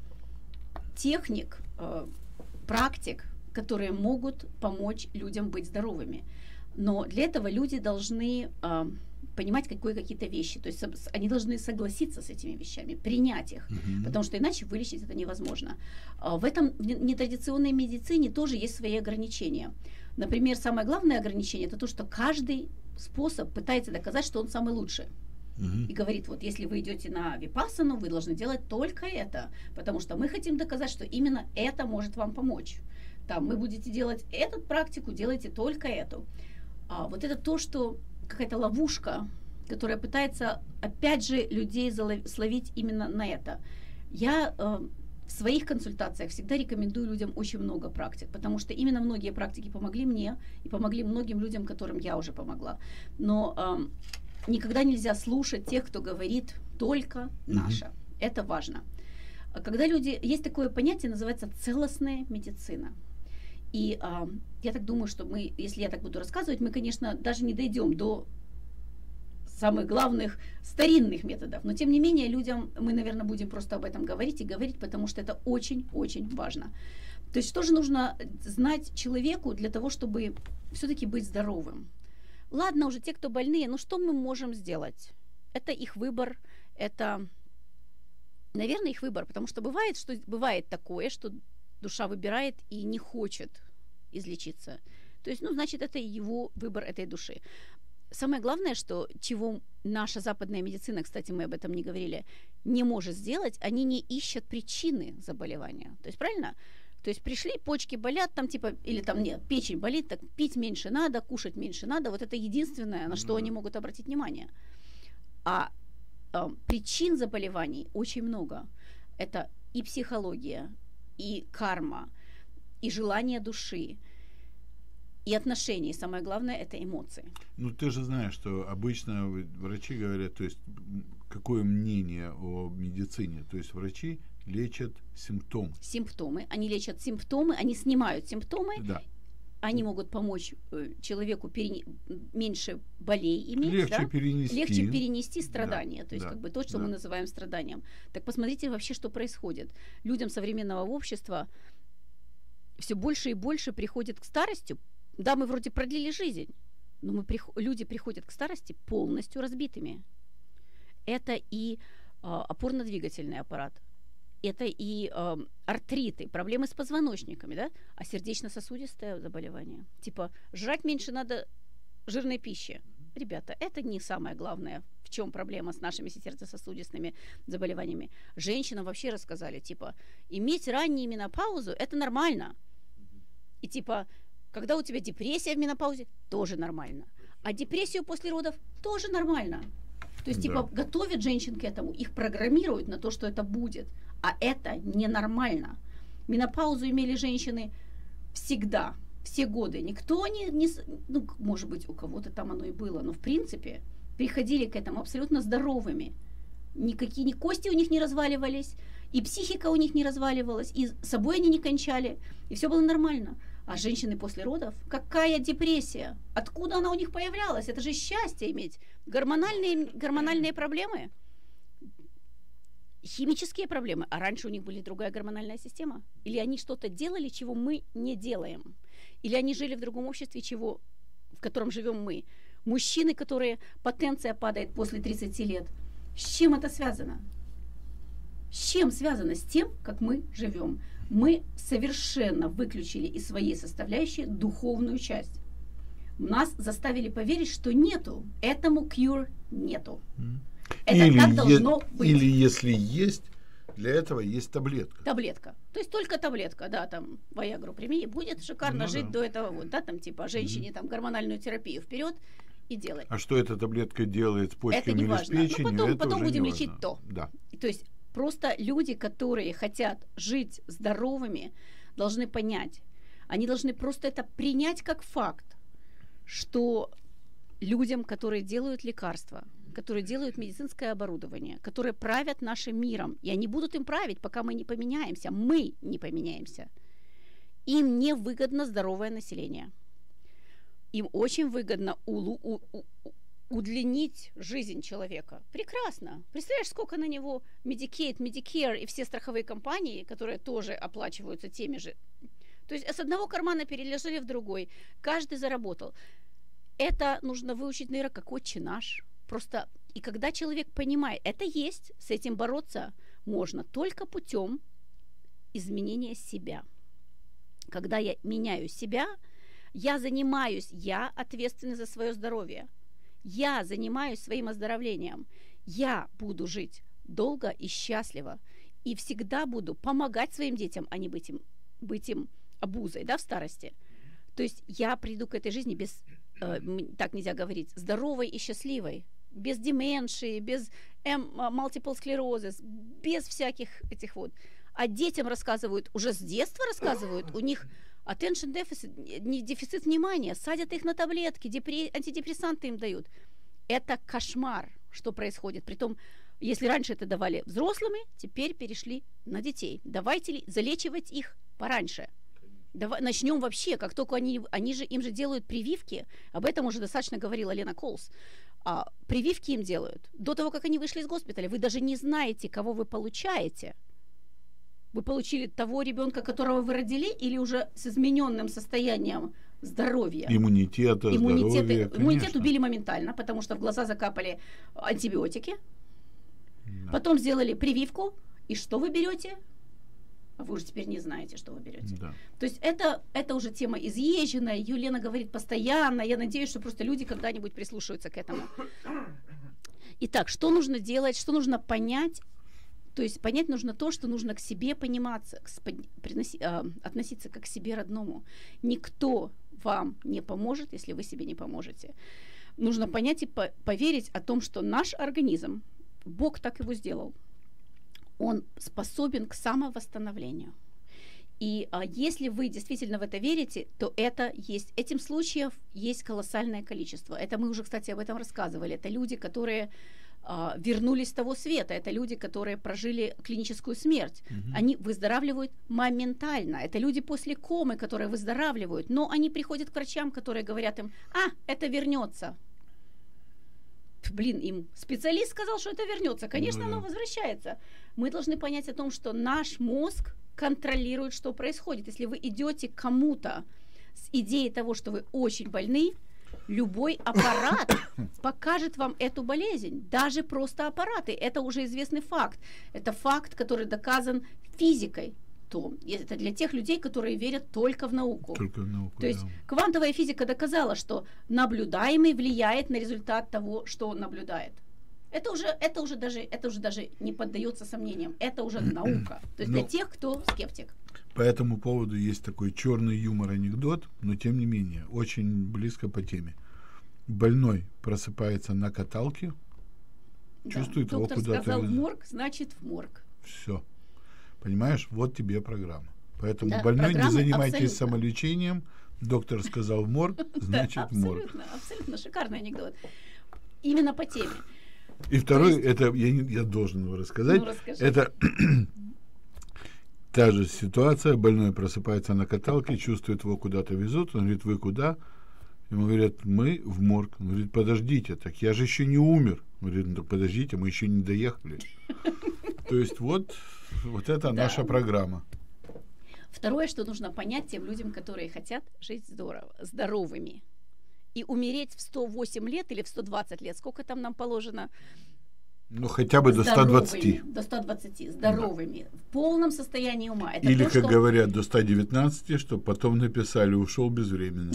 техник, э, практик, которые могут помочь людям быть здоровыми. Но для этого люди должны э, понимать какое, какие-то вещи. То есть со- с- они должны согласиться с этими вещами, принять их, Мгм. потому что иначе вылечить это невозможно. А в этом в не- нетрадиционной медицине тоже есть свои ограничения. Например, самое главное ограничение – это то, что каждый способ пытается доказать, что он самый лучший. Мгм. И говорит, вот если вы идете на випассану, вы должны делать только это, потому что мы хотим доказать, что именно это может вам помочь. Там, мы будете делать эту практику, делайте только эту. А вот это то, что какая-то ловушка, которая пытается, опять же, людей залов- словить именно на это. Я э, в своих консультациях всегда рекомендую людям очень много практик, потому что именно многие практики помогли мне и помогли многим людям, которым я уже помогла. Но э, никогда нельзя слушать тех, кто говорит только наше. Это важно. А Когда люди... Есть такое понятие, называется целостная медицина. И а, я так думаю, что мы, если я так буду рассказывать, мы, конечно, даже не дойдем до самых главных старинных методов. Но, тем не менее, людям мы, наверное, будем просто об этом говорить и говорить, потому что это очень-очень важно. То есть что же нужно знать человеку для того, чтобы все-таки быть здоровым? Ладно, уже те, кто больные, ну что мы можем сделать? Это их выбор, это, наверное, их выбор, потому что бывает, что бывает такое, что душа выбирает и не хочет излечиться. То есть, ну, значит, это его выбор этой души. Самое главное, что чего наша западная медицина, кстати, мы об этом не говорили, не может сделать, они не ищут причины заболевания. То есть, правильно? То есть пришли, почки болят, там типа, или там нет, печень болит, так пить меньше надо, кушать меньше надо. Вот это единственное, на что Да. они могут обратить внимание. А э, причин заболеваний очень много. Это и психология, и карма, и желание души, и отношения. И самое главное – это эмоции. Ну, ты же знаешь, что обычно врачи говорят, то есть м, какое мнение о медицине. То есть врачи лечат симптом. Симптомы. Они лечат симптомы, они снимают симптомы, Да. они могут помочь э, человеку перене- меньше болей иметь, Легче да? перенести. Легче перенести страдания, Да, то есть да, как бы то, что да. мы называем страданием. Так посмотрите вообще, что происходит. Людям современного общества все больше и больше приходит к старости. Да, мы вроде продлили жизнь, но мы прих- люди приходят к старости полностью разбитыми. Это и а, опорно-двигательный аппарат, это и э, артриты, проблемы с позвоночниками, да, а сердечно-сосудистое заболевание. Типа жрать меньше надо жирной пищи. Ребята, это не самое главное, в чем проблема с нашими сердечно-сосудистыми заболеваниями. Женщинам вообще рассказали, типа, иметь раннюю менопаузу – это нормально. И типа, когда у тебя депрессия в менопаузе, тоже нормально. А депрессию после родов тоже нормально. То есть, типа, да. готовят женщин к этому, их программируют на то, что это будет. А это ненормально. Менопаузу имели женщины всегда, все годы. Никто не, не... Ну, может быть, у кого-то там оно и было, но в принципе приходили к этому абсолютно здоровыми. Никакие ни кости у них не разваливались, и психика у них не разваливалась, и собой они не кончали, и все было нормально. А женщины после родов, какая депрессия? Откуда она у них появлялась? Это же счастье иметь. Гормональные, гормональные проблемы, химические проблемы. А раньше у них была другая гормональная система? Или они что-то делали, чего мы не делаем? Или они жили в другом обществе, чего, в котором живем мы? Мужчины, которые потенция падает после тридцати лет. С чем это связано? С чем связано? С тем, как мы живем. Мы совершенно выключили из своей составляющей духовную часть. Нас заставили поверить, что нету. Этому cure нету. Это или так должно е- быть. Или если есть, для этого есть таблетка. Таблетка. То есть только таблетка, да, там, Виагру прими, и будет шикарно ну, жить да. до этого, вот, да, там, типа, женщине, mm-hmm. там, гормональную терапию вперед и делай. А что эта таблетка делает с почками это не или важно. с печенью, ну, потом, это потом уже будем не лечить важно. то. Да. То есть просто люди, которые хотят жить здоровыми, должны понять, они должны просто это принять как факт, что людям, которые делают лекарства, которые делают медицинское оборудование, которые правят нашим миром, и они будут им править, пока мы не поменяемся, мы не поменяемся, им не выгодно здоровое население. Им очень выгодно улу, у, у, удлинить жизнь человека. Прекрасно. Представляешь, сколько на него Medicaid, Medicare и все страховые компании, которые тоже оплачиваются теми же. То есть с одного кармана переложили в другой. Каждый заработал. Это нужно выучить, наверное, как отче наш. Просто, и когда человек понимает, это есть, с этим бороться можно только путем изменения себя. Когда я меняю себя, я занимаюсь, я ответственна за свое здоровье. Я занимаюсь своим оздоровлением. Я буду жить долго и счастливо. И всегда буду помогать своим детям, а не быть им, быть им обузой, да, в старости. То есть я приду к этой жизни без, э, так нельзя говорить, здоровой и счастливой. Без деменции, без эм, multiple sclerosis, без всяких этих вот. А детям рассказывают, уже с детства рассказывают, у них attention deficit, не дефицит внимания, садят их на таблетки, депре- антидепрессанты им дают. Это кошмар, что происходит. Притом, если раньше это давали взрослыми, теперь перешли на детей. Давайте залечивать их пораньше. Давай, начнем вообще, как только они, они же, им же делают прививки, об этом уже достаточно говорила Лена Колс, а, прививки им делают до того, как они вышли из госпиталя. Вы даже не знаете, кого вы получаете. Вы получили того ребенка, которого вы родили, или уже с измененным состоянием здоровья? Иммунитета, Иммунитет, здоровья, иммунитет убили моментально, потому что в глаза закапали антибиотики. Да. Потом сделали прививку. И что вы берете? А вы уже теперь не знаете, что вы берете. Да. То есть это, это уже тема изъезженная. Елена говорит постоянно. Я надеюсь, что просто люди когда-нибудь прислушаются к этому. Итак, что нужно делать, что нужно понять? То есть понять нужно то, что нужно к себе пониматься, к, приноси, э, относиться как к себе родному. Никто вам не поможет, если вы себе не поможете. Нужно понять и по- поверить о том, что наш организм, Бог так его сделал, он способен к самовосстановлению. И а, если вы действительно в это верите, то это есть, этим случаев есть колоссальное количество. Это мы уже, кстати, об этом рассказывали. Это люди, которые а, вернулись с того света. Это люди, которые прожили клиническую смерть. Mm-hmm. Они выздоравливают моментально. Это люди после комы, которые выздоравливают. Но они приходят к врачам, которые говорят им: а, это вернется. Блин, им специалист сказал, что это вернется. Конечно, mm-hmm. оно возвращается. Мы должны понять о том, что наш мозг контролирует, что происходит. Если вы идете к кому-то с идеей того, что вы очень больны, Любой аппарат покажет вам эту болезнь, даже просто аппараты. Это уже известный факт. Это факт, который доказан физикой. То это для тех людей, которые верят только в науку. Только в науку, То есть да. квантовая физика доказала, что наблюдаемый влияет на результат того, что он наблюдает. Это уже, это уже даже, это уже даже не поддается сомнениям. Это уже наука. То есть Но для тех, кто скептик. по этому поводу есть такой черный юмор-анекдот, но тем не менее очень близко по теме. Больной просыпается на каталке, Да. чувствует его Доктор куда-то. сказал в морг, значит в морг. Все. Понимаешь, вот тебе программа. Поэтому Да, больной, не программы занимайтесь абсолютно. самолечением. Доктор сказал в морг, значит в морг. Абсолютно, абсолютно шикарный анекдот. Именно по теме. И второй, есть- это я, не- я должен его рассказать. Ну, расскажи. Это та же ситуация. Больной просыпается на каталке, чувствует, его куда-то везут. Он говорит, вы куда? Ему говорят, мы в морг. Он говорит, подождите, так я же еще не умер. Он говорит, ну так подождите, мы еще не доехали. То есть вот, вот это Да. наша программа. Второе, что нужно понять тем людям, которые хотят жить здорово, здоровыми. И умереть в сто восемь лет или в сто двадцать лет, сколько там нам положено? Ну хотя бы до ста Здоровыми, двадцати. До ста двадцати, здоровыми, в полном состоянии ума. Это Или, то, как что... говорят, до ста девятнадцати, чтобы потом написали, ушел безвременно.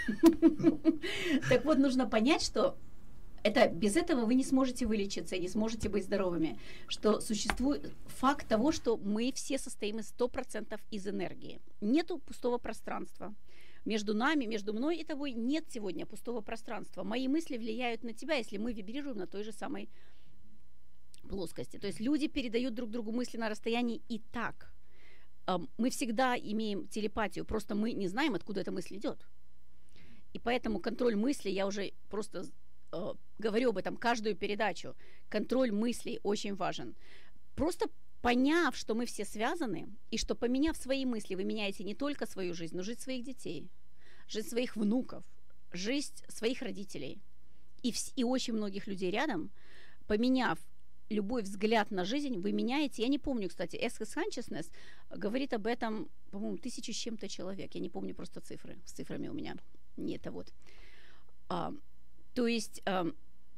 Так вот, нужно понять, что это, без этого вы не сможете вылечиться и не сможете быть здоровыми. Что существует факт того, что мы все состоим из сто процентов из энергии. Нету пустого пространства. Между нами, между мной и тобой нет сегодня пустого пространства. Мои мысли влияют на тебя, если мы вибрируем на той же самой плоскости. То есть люди передают друг другу мысли на расстоянии и так. Эм, Мы всегда имеем телепатию, просто мы не знаем, откуда эта мысль идет. И поэтому контроль мысли, я уже просто э, говорю об этом каждую передачу, контроль мыслей очень важен. Просто поняв, что мы все связаны, и что поменяв свои мысли, вы меняете не только свою жизнь, но жизнь своих детей, жизнь своих внуков, жизнь своих родителей и, вс- и очень многих людей рядом, поменяв любой взгляд на жизнь, вы меняете, я не помню, кстати, Access Consciousness говорит об этом, по-моему, тысячу с чем-то человек, я не помню просто цифры, с цифрами у меня не это вот. А, то есть, а,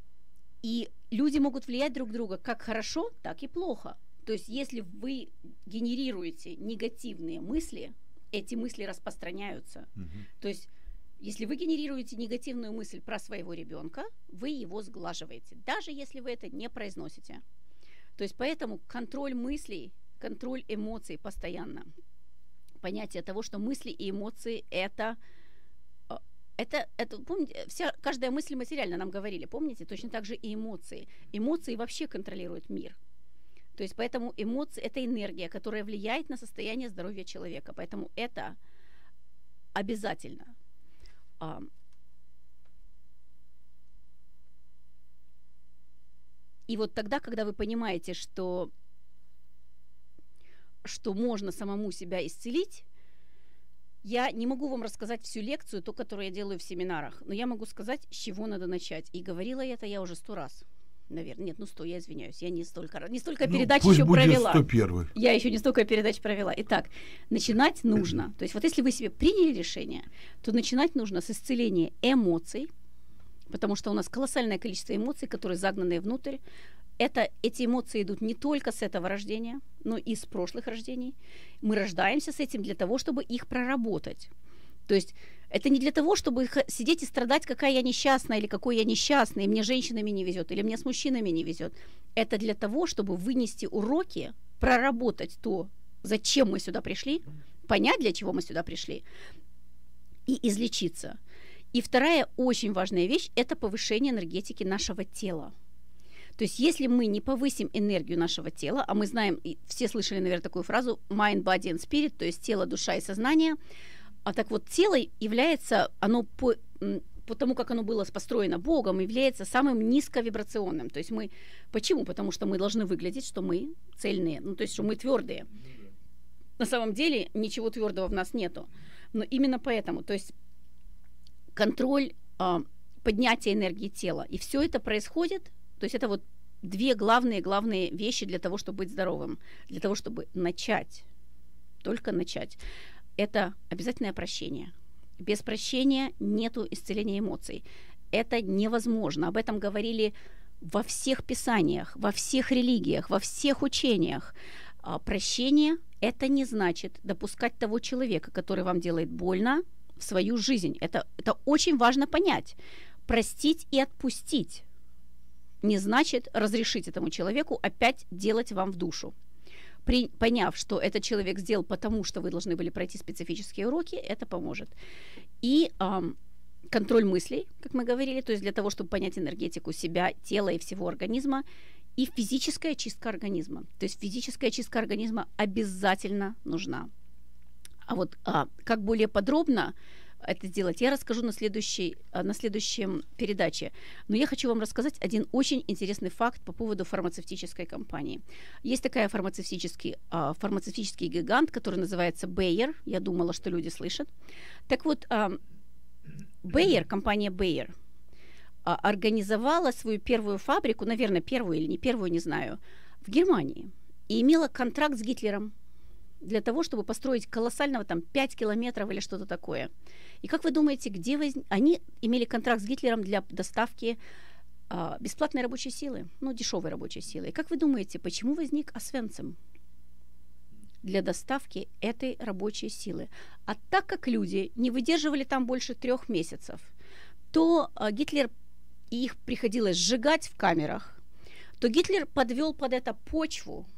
и люди могут влиять друг друга как хорошо, так и плохо. То есть, если вы генерируете негативные мысли, эти мысли распространяются. Мгм. То есть, если вы генерируете негативную мысль про своего ребенка, вы его сглаживаете, даже если вы это не произносите. То есть, поэтому контроль мыслей, контроль эмоций постоянно. Понятие того, что мысли и эмоции – это, э, это, это, помните, вся, каждая мысль материальна, нам говорили, помните? Точно так же и эмоции. Эмоции вообще контролируют мир. То есть, поэтому эмоции – это энергия, которая влияет на состояние здоровья человека. Поэтому это обязательно. А, И вот тогда, когда вы понимаете, что, что можно самому себя исцелить, я не могу вам рассказать всю лекцию, ту, которую я делаю в семинарах, но я могу сказать, с чего надо начать. И говорила я это я уже сто раз. Наверное, нет, ну сто, я извиняюсь, я не столько, раз- не столько Ну, передач пусть еще будет провела. сто первый. Я еще не столько передач провела. Итак, начинать нужно. То есть вот если вы себе приняли решение, то начинать нужно с исцеления эмоций, потому что у нас колоссальное количество эмоций, которые загнаны внутрь. Это, эти эмоции идут не только с этого рождения, но и с прошлых рождений. Мы рождаемся с этим для того, чтобы их проработать. То есть это не для того, чтобы х- сидеть и страдать, какая я несчастная, или какой я несчастный, и мне с женщинами не везет, или мне с мужчинами не везет. Это для того, чтобы вынести уроки, проработать то, зачем мы сюда пришли, понять, для чего мы сюда пришли, и излечиться. И вторая очень важная вещь – это повышение энергетики нашего тела. То есть если мы не повысим энергию нашего тела, а мы знаем, и все слышали, наверное, такую фразу mind, body and spirit, то есть тело, душа и сознание, а так вот тело является, оно по, м, по тому, как оно было построено Богом, является самым низковибрационным. То есть мы, почему? Потому что мы должны выглядеть, что мы цельные, ну то есть что мы твердые. На самом деле ничего твердого в нас нету. Но именно поэтому, то есть контроль а, поднятия энергии тела. И все это происходит, то есть это вот две главные, главные вещи для того, чтобы быть здоровым, для того, чтобы начать, только начать. Это обязательное прощение. Без прощения нету исцеления эмоций. Это невозможно. Об этом говорили во всех писаниях, во всех религиях, во всех учениях. А прощение – это не значит допускать того человека, который вам делает больно, в свою жизнь. Это, это очень важно понять. Простить и отпустить не значит разрешить этому человеку опять делать вам в душу. При, поняв, что этот человек сделал потому, что вы должны были пройти специфические уроки, это поможет. И эм, контроль мыслей, как мы говорили, то есть для того, чтобы понять энергетику себя, тела и всего организма, и физическая чистка организма. То есть физическая чистка организма обязательно нужна. А вот а, как более подробно это сделать, я расскажу на следующей, на следующем передаче. Но я хочу вам рассказать один очень интересный факт по поводу фармацевтической компании. Есть такая фармацевтический, а, фармацевтический гигант, который называется Bayer. Я думала, что люди слышат. Так вот, а, Bayer, компания Bayer, а, организовала свою первую фабрику, наверное, первую или не первую, не знаю, в Германии. И имела контракт с Гитлером для того, чтобы построить колоссального там пять километров или что-то такое. И как вы думаете, где воз... они имели контракт с Гитлером для доставки а, бесплатной рабочей силы, ну, дешевой рабочей силы. И как вы думаете, почему возник Освенцим? Для доставки этой рабочей силы. А так как люди не выдерживали там больше трех месяцев, то а, Гитлер, и их приходилось сжигать в камерах, то Гитлер подвел под это почву.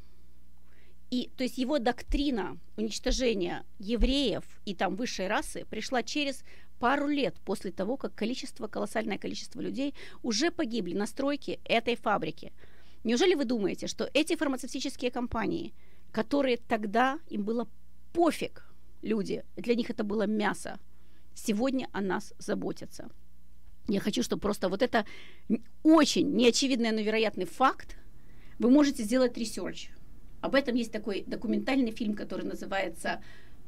И, то есть его доктрина уничтожения евреев и там высшей расы пришла через пару лет после того, как количество, колоссальное количество людей уже погибли на стройке этой фабрики. Неужели вы думаете, что эти фармацевтические компании, которые тогда, им было пофиг, люди, для них это было мясо, сегодня о нас заботятся? Я хочу, чтобы просто вот это очень неочевидный, но вероятный факт, вы можете сделать ресерч. Об этом есть такой документальный фильм, который называется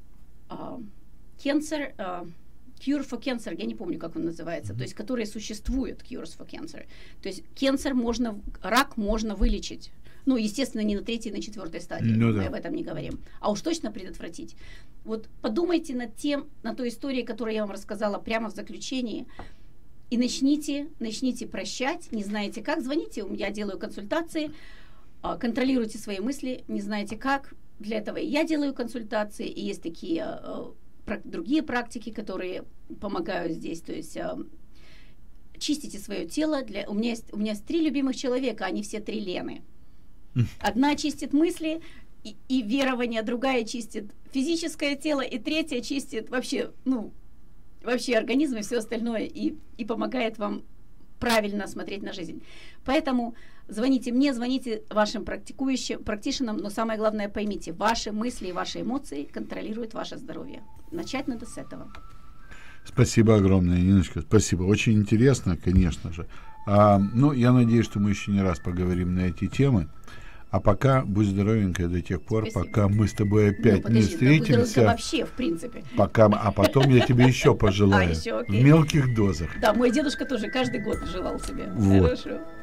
uh, Cancer, uh, Cure for Cancer, я не помню, как он называется, то есть который существует, Cures for Cancer. То есть cancer можно, рак можно вылечить. Ну, естественно, не на третьей, на четвертой стадии, ну, да. Мы об этом не говорим. А уж точно предотвратить. Вот подумайте над тем, на той истории, которую я вам рассказала прямо в заключении, и начните, начните прощать, не знаете как, звоните, я делаю консультации, контролируйте свои мысли, не знаете как. Для этого и я делаю консультации, и есть такие э, про, другие практики, которые помогают здесь. То есть э, чистите свое тело. Для, у, меня есть, у меня есть три любимых человека, они все три Лены. Одна чистит мысли и, и верования, другая чистит физическое тело, и третья чистит вообще, ну, вообще организм и все остальное, и, и помогает вам правильно смотреть на жизнь. Поэтому звоните мне, звоните вашим практикующим, практишенам, но самое главное поймите, ваши мысли и ваши эмоции контролируют ваше здоровье. Начать надо с этого. Спасибо огромное, Ниночка, спасибо. Очень интересно, конечно же. А, ну, я надеюсь, что мы еще не раз поговорим на эти темы. А пока будь здоровенькая до тех пор, Спасибо. Пока мы с тобой опять ну, подожди, не встретимся. Да вообще, в принципе. Пока, а потом я тебе еще пожелаю. А, еще, в мелких дозах. Да, мой дедушка тоже каждый год желал себе. Вот. Хорошо.